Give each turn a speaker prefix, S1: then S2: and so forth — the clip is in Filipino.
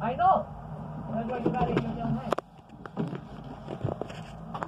S1: I know. That's why you got it in your damn hand.